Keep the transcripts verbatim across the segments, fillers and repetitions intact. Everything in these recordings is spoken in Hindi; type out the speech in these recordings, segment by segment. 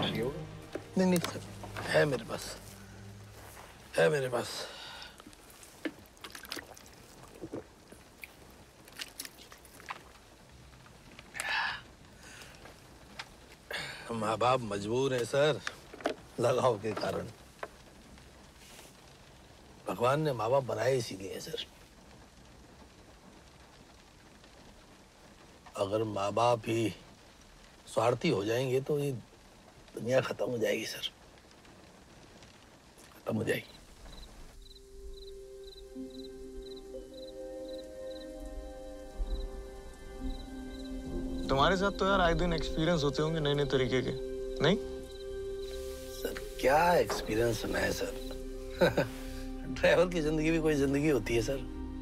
चाहिए होगा। नहीं नहीं सर, है मेरे पास, है मेरे पास। माँ बाप मजबूर है सर, लगाव के कारण। भगवान ने माँ बाप बनाए इसीलिए सर। अगर माँ बाप ही स्वार्थी हो जाएंगे तो ये दुनिया खत्म हो जाएगी सर, खत्म हो जाएगी। तुम्हारे साथ तो यार आए दिन एक्सपीरियंस होते होंगे नए नए तरीके के, नहीं? सर क्या एक्सपीरियंस सुना है सर। ड्राइवर की जिंदगी भी कोई जिंदगी होती है सर।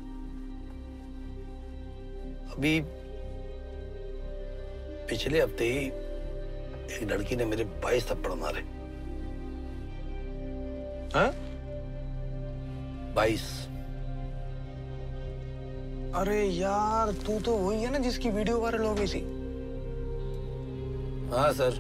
अभी पिछले हफ्ते ही एक लड़की ने मेरे बाईस थप्पड़ मारे। हाँ? बाईस। अरे यार तू तो वही है ना जिसकी वीडियो वायरल हो गई थी। हाँ सर।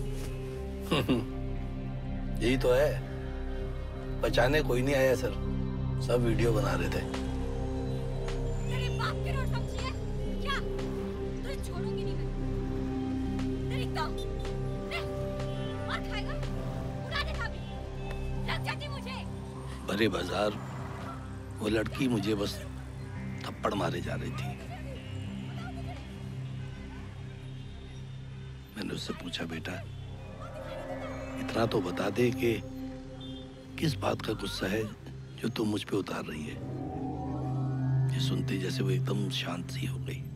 यही तो है, बचाने कोई नहीं आया सर, सब वीडियो बना रहे थे। तेरे बाप की रोड समझी है क्या? तुझे छोड़ूंगी नहीं मैं। तेरी तो ले और खाएगा, उड़ा दे भाभी, लग जाती मुझे। बड़े बाजार वो लड़की मुझे बस थप्पड़ मारे जा रही थी। मैंने उससे पूछा, बेटा इतना तो बता दे कि किस बात का गुस्सा है जो तू मुझ पे उतार रही है। ये सुनते जैसे वो एकदम शांत सी हो गई,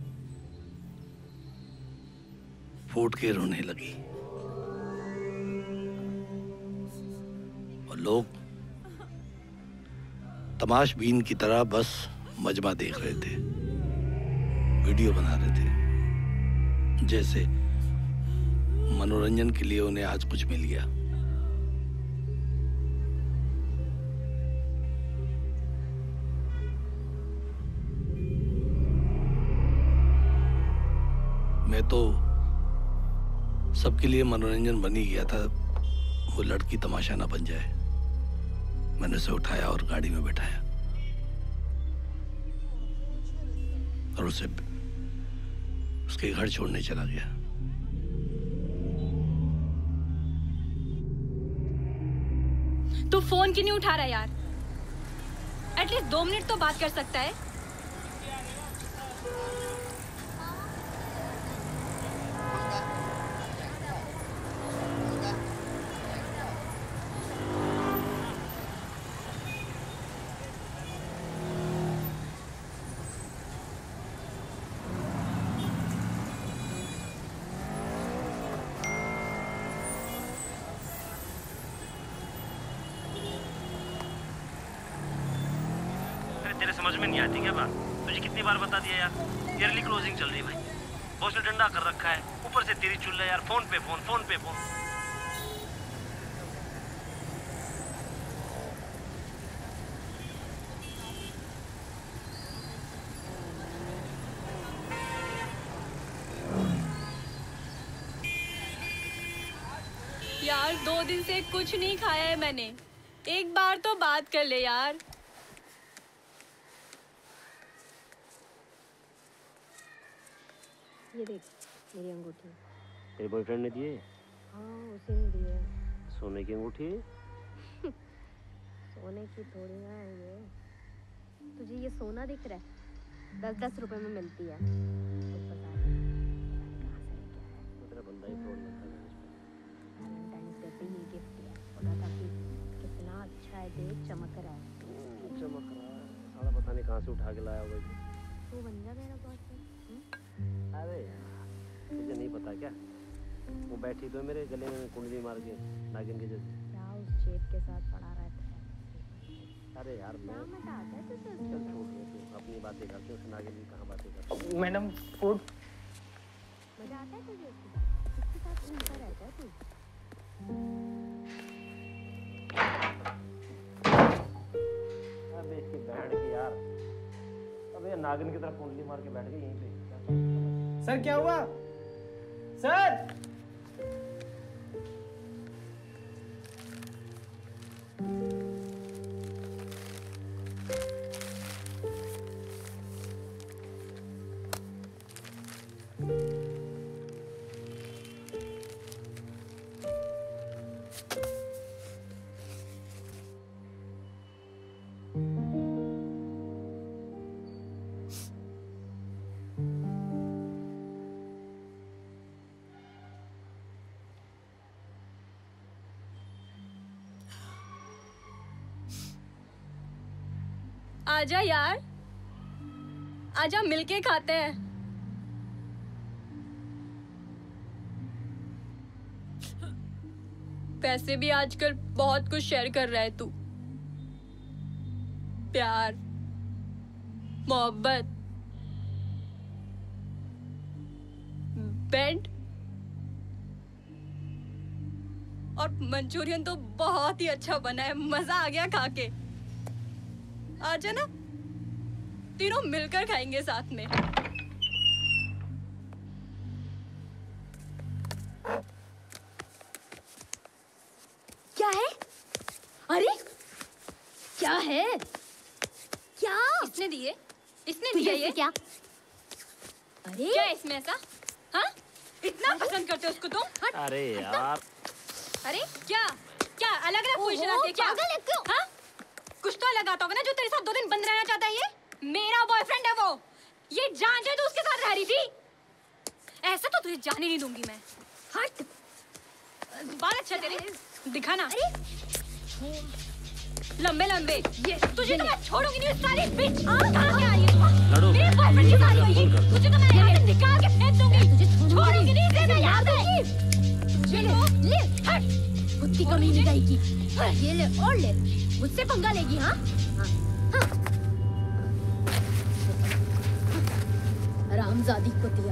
फूट के रोने लगी। और लोग तमाशबीन की तरह बस मजमा देख रहे थे, वीडियो बना रहे थे, जैसे मनोरंजन के लिए उन्हें आज कुछ मिल गया। मैं तो सबके लिए मनोरंजन बन ही गया था, वो लड़की तमाशा ना बन जाए। मैंने उसे उठाया और गाड़ी में बैठाया और उसे उसके घर छोड़ने चला गया। तू फोन क्यों नहीं उठा रहा यार? एटलीस्ट दो मिनट तो बात कर सकता है। तेरे समझ में नहीं आती क्या बात? तुझे कितनी बार बता दिया यार, ईयरली क्लोजिंग चल रही है भाई, बॉस ने डंडा कर रखा है, ऊपर से तेरी चुल्ला यार, फोन पे फोन फोन पे फोन। यार दो दिन से कुछ नहीं खाया है मैंने, एक बार तो बात कर ले यार। ये देख मेरी अंगूठी। तेरे बॉयफ्रेंड ने दिए? हाँ उसी ने दिए। सोने की अंगूठी? सोने की थोड़ी ना है ये। तुझे ये सोना दिख रहा है? दस दस रुपए में मिलती है। खुद बता दे कहाँ से लेके आया? तेरा बंदा ही फ्रॉड लगता है। वैलेंटाइंस डे पे ये गिफ्ट दिया, बोला था कि कितना अच्छा है, देख चमक रहा है। चमक रहा है साला, पता नहीं कहाँ से उठा के लाया होगा। तू बन जा मेरा बॉयफ्रेंड। अरे तुझे नहीं पता क्या, वो बैठी तो मेरे गले में कुंडली मार के नागिन के जैसे। क्या उस जेब के साथ पड़ा रहता है? अरे यार मैं क्या मजा आता है तुझे? चल छोड़ दे तू, अपनी बातें करते हो, नागिन की कहाँ बातें करते हो। मैडम फूड मजा आता है तुझे उसके साथ? उसके साथ घूमता रहता है तू? अबे इसकी बहन की यार, अबे नागिन की तरफ कुंडली मार के बैठ गई यहीं पे। सर क्या हुआ? सर आजा यार, आजा मिलके खाते हैं। वैसे भी आजकल बहुत कुछ शेयर कर रहा है तू, प्यार, मोहब्बत, बेड और मंचूरियन तो बहुत ही अच्छा बना है, मजा आ गया खा के। आजा ना, तीनों मिलकर खाएंगे साथ में। क्या है? अरे क्या है? क्या? इसने दिए? इसने तुझे दिया इससे ये? क्या? अरे क्या है इसमें ऐसा? हाँ? इतना पसंद करते हो उसको तुम? हट। अरे यार, अरे क्या? क्या अलग अलग पोजीशन आती है क्या? पागल है क्यों? हाँ? कुछ तो अलग आता होगा ना जो तेरे साथ दो दिन बंद रहना चाहता है ये? मेरा बॉयफ्रेंड है वो। ये जानते तो उसके साथ रह रही थी। ऐसा तो तुझे जाने नहीं दूंगी मैं। हट। बाल अच्छा तेरे, दिखाना। अरे लंबे लंबे। ये तुझे तो मैं छोड़ूंगी नहीं सारी बिच। हाँ, कहाँ से आई है तू? लड़ो। मेरे बॉयफ्रेंड के साथ आई है। तुझे तो मैं यहाँ से निकाल के फेंक दूंगी। तुझे छोड़ूंगी नहीं इसे मैं यहाँ से। ये ले, ले, हट। बुद्धि कमी नहीं जाएगी। ये ले और ले, मुझसे पंगा लेगी हाँ? हाँ, हाँ। रामजादी कुतिया।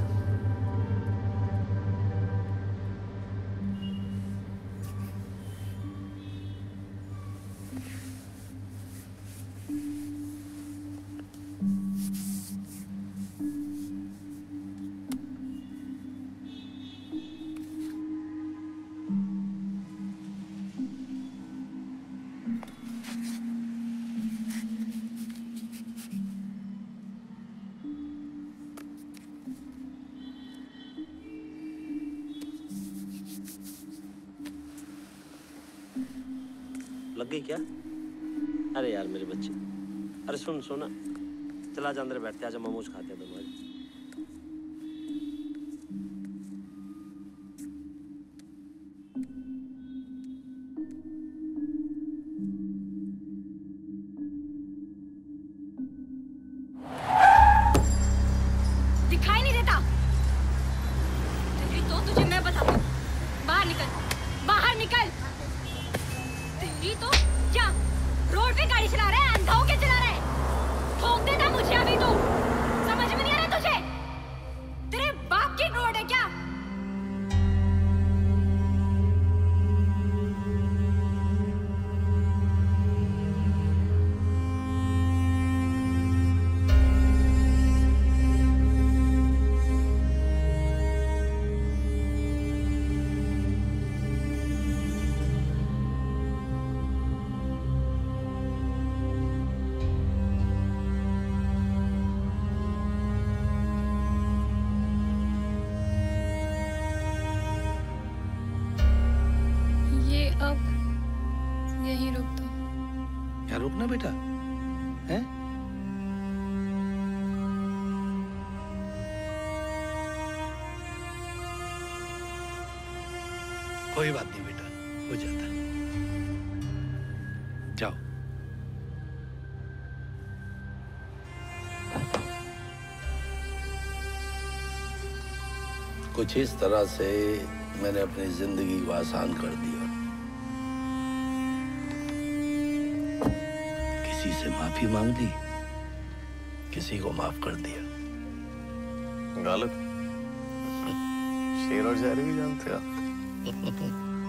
लग गई क्या? अरे यार मेरे बच्चे, अरे सुन सोना, चला जा अंदर बैठते, आजा मोमोज खाते हैं दोनों। दिखाई नहीं देता तेरी तो, तुझे मैं बताती हूँ। बाहर निकल, बाहर निकल। तेरी तो क्या रोड पे गाड़ी चला रहा है, अंधा होके चला रहा है। ठोक देता मुझे अभी तू, समझ में नहीं आ रहा तुझे? तेरे बाप की रोड है क्या? अब यहीं रुक दो। क्या रुकना बेटा? हैं? कोई बात नहीं बेटा, हो जाता। जाओ। कुछ इस तरह से मैंने अपनी जिंदगी को आसान कर दिया। किसी से माफी मांग ली, किसी को माफ कर दिया। गालिब, शेर और शायरी भी जानते हो आप।